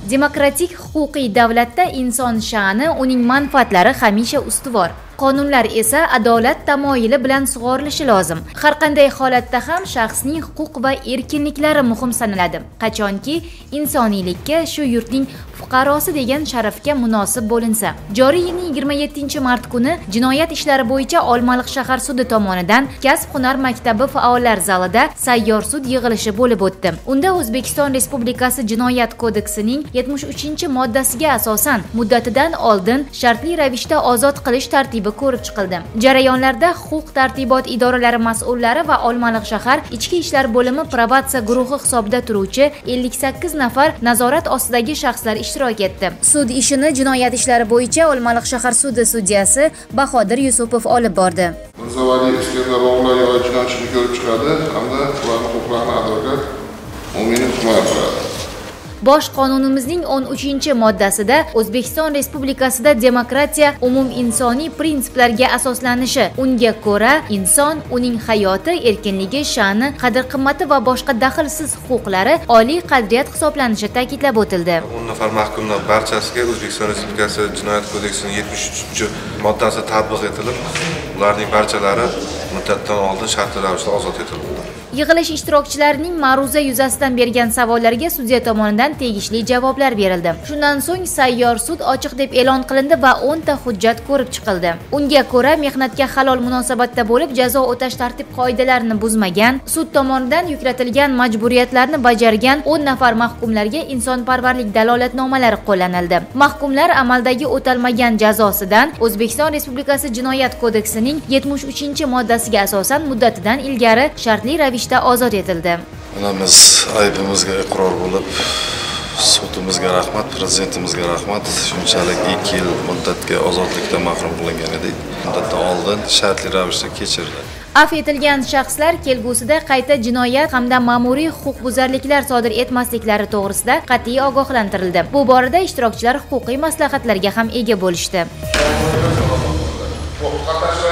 Demokratik huquqiy davlatda inson sha'ni, uning manfaatlari hamisha ustuvor. Qonunlar esa adolat tamoyili bilan sug'orilishi lozim. Har qanday holatda ham shaxsning huquq va erkinliklari muhim sanaladi. Qachonki insoniylikka, shu yurtning fuqarosi degan sharafga munosib bo'linsa. Joriy yilning 27-mart kuni jinoyat ishlari bo'yicha Olmaliq shahar sudi tomonidan Kasb-hunar maktabi faollar zalida sayyor sud yig'ilishi bo'lib o'tdi. Unda O'zbekiston Respublikasi Jinoyat kodeksining 73-moddasiga asosan muddatidan oldin shartli ravishda ozod qilish tartibi ko'rib chiqildi. Jarayonlarda huquq-tartibot idoralari mas'ullari va Olmaliq shahar Ichki ishlar bo'limi probatsiya guruhi hisobida turuvchi 58 nafar nazorat ostidagi shaxslar ishtirok etdi. Sud ishini jinoyat ishlari bo'yicha Olmaliq shahar sudi sudyasi Bahodir Yusupov olib bordi. Mirzovali Iskandarovlar jinoyatchini ko'rib chiqadi hamda ularning huquqlarini advokat umumiy himoya qiladi. Bosh qonunimizning 13-moddasida O'zbekiston Respublikasida demokratiya umuminsoniy prinsiplarga asoslanishi, unga ko'ra inson, uning hayoti, erkinligi, sha'ni, qadr-qimmati va boshqa daxlsiz huquqlari oliy qadriyat hisoblanishi ta'kidlab o'tildi. 10 nafar mahkumlar barchasiga O'zbekiston Respublikasi Jinoyat kodeksining 73-moddasi tatbiq etilib, ularning barchalari muddatdan oldin shartli ravishda ozod etildi. Yig'ilish ishtirokchilarining ma'ruza yuzasidan bergan savollarga sudya tomonidan tegishli javoblar berildi. Shundan so'ng sayyor sud ochiq deb e'lon qilindi va 10 ta hujjat ko'rib chiqildi. Unga ko'ra, mehnatga halol munosabatda bo'lib, jazo o'tash tartib-qoidalarini buzmagan, sud tomonidan yuklatilgan majburiyatlarni bajargan 10 nafar mahkumlarga insonparvarlik dalolatnomalari qo'llanildi. Mahkumlar amaldagi o'talmagan jazosidan O'zbekiston Respublikasi Jinoyat kodeksining 73-moddasiga asosan muddatidan ilgari shartli ravishda ozod etildi. Biz aybimizga iqror bo'lib, sudimizga rahmat, prezidentimizga rahmat. Shunchalik 2 yil muddatga ozodlikdan mahrum qilingan edik. Muddatdan oldin shartli ravishda kechirdi. Af etilgan shaxslar kelgusida qayta jinoyat hamda ma'muriy huquqbuzarliklar sodir etmasliklari to'g'risida qat'iy ogohlantirildi. Bu borada ishtirokchilar huquqiy maslahatlarga ham ega bo'lishdi.